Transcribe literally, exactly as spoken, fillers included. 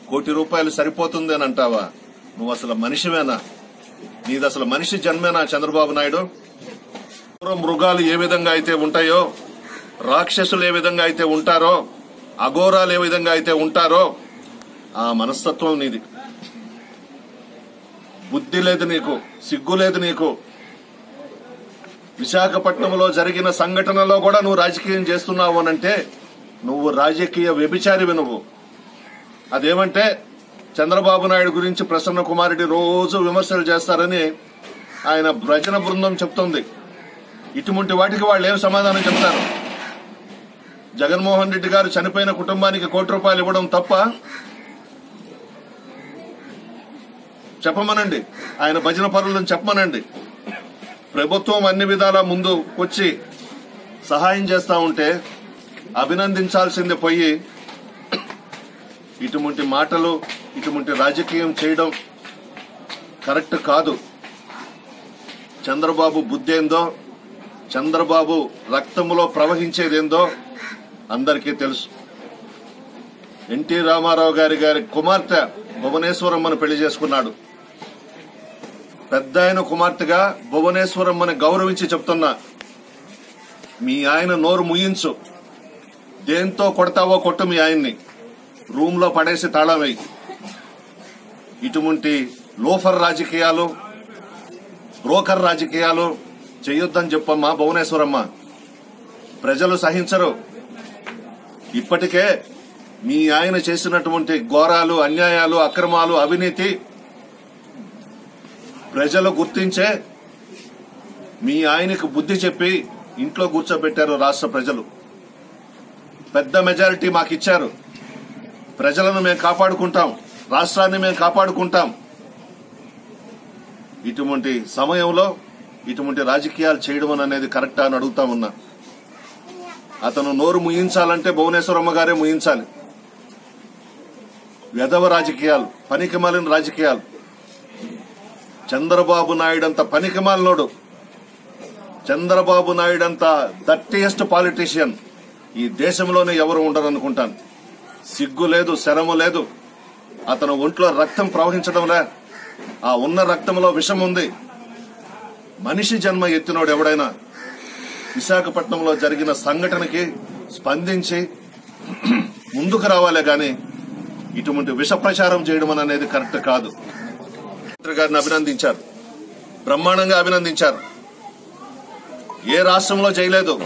కోటి రూపాయలు సరిపోతుంది అని అంటావా? నువ్వు అసలు మనిషివేనా? నీది అసలు మనిషి జన్మేనా చంద్రబాబు నాయుడు? మృగాలు ఏ విధంగా అయితే ఉంటాయో, రాక్షసులు ఏ విధంగా అయితే ఉంటారో, అఘోరాలు ఏ విధంగా అయితే ఉంటారో ఆ మనస్తత్వం నీది. బుద్ధి లేదు నీకు, సిగ్గు లేదు నీకు. విశాఖపట్నంలో జరిగిన సంఘటనలో కూడా నువ్వు రాజకీయం చేస్తున్నావు అనంటే నువ్వు రాజకీయ వ్యభిచారివి. నువ్వు అదేమంటే చంద్రబాబు నాయుడు గురించి ప్రసన్న కుమార్ రెడ్డి రోజు విమర్శలు చేస్తారని ఆయన భజన బృందం చెప్తోంది. ఇటువంటి వాటికి వాళ్ళు ఏం సమాధానం చెప్తారు? జగన్మోహన్ రెడ్డి గారు చనిపోయిన కుటుంబానికి కోటి రూపాయలు ఇవ్వడం తప్ప? చెప్పమనండి, ఆయన భజన పరులను చెప్పమనండి. ప్రభుత్వం అన్ని విధాలా ముందు వచ్చి సహాయం చేస్తా ఉంటే అభినందించాల్సింది పోయి ఇటువంటి మాటలు, ఇటువంటి రాజకీయం చేయడం కరెక్ట్ కాదు. చంద్రబాబు బుద్ధేందో, చంద్రబాబు రక్తంలో ప్రవహించేదేందో అందరికీ తెలుసు. ఎన్టీ రామారావు గారి గారి కుమార్తె భువనేశ్వరమ్మను పెళ్లి చేసుకున్నాడు. పెద్ద ఆయన కుమార్తెగా భువనేశ్వరమ్మని గౌరవించి చెప్తున్నా, మీ ఆయన నోరు ముయించు. దేంతో కొడతావో కొట్టు మీ ఆయన్ని, రూమ్ లో పడేసి తాళం వేయి. ఇటువంటి లోఫర్ రాజకీయాలు, బ్రోకర్ రాజకీయాలు చేయొద్దని చెప్పమ్మా భువనేశ్వరమ్మ. ప్రజలు సహించరు. ఇప్పటికే మీ ఆయన చేసినటువంటి ఘోరాలు, అన్యాయాలు, అక్రమాలు, అవినీతి ప్రజలు గుర్తించే మీ ఆయనకు బుద్ధి చెప్పి ఇంట్లో కూర్చోబెట్టారు రాష్ట్ర ప్రజలు. పెద్ద మెజారిటీ మాకిచ్చారు. ప్రజలను మేము కాపాడుకుంటాం, రాష్ట్రాన్ని మేము కాపాడుకుంటాం. ఇటువంటి సమయంలో ఇటువంటి రాజకీయాలు చేయడం అనేది కరెక్టా అని అడుగుతా ఉన్నా. అతను నోరు ముయించాలంటే భువనేశ్వరమ్మ గారే ముయించాలి. వెధవ రాజకీయాలు, పనికిమాలిన రాజకీయాలు. చంద్రబాబు నాయుడు అంత పనికిమాలినోడు, చంద్రబాబు నాయుడు అంత దట్టియెస్ట్ పాలిటీషియన్ ఈ దేశంలోనే ఎవరు ఉండరు అనుకుంటాను. సిగ్గు లేదు, శరము లేదు. అతను ఒంట్లో రక్తం ప్రవహించడంలే, ఆ ఉన్న రక్తంలో విషం ఉంది. మనిషి జన్మ ఎత్తినోడు ఎవడైనా విశాఖపట్నంలో జరిగిన సంఘటనకి స్పందించి ముందుకు రావాలే గాని ఇటువంటి విష ప్రచారం చేయడం అనేది కరెక్ట్ కాదు. మంత్రి గారిని అభినందించారు, బ్రహ్మాండంగా అభినందించారు. ఏ రాష్ట్రంలో చేయలేదు.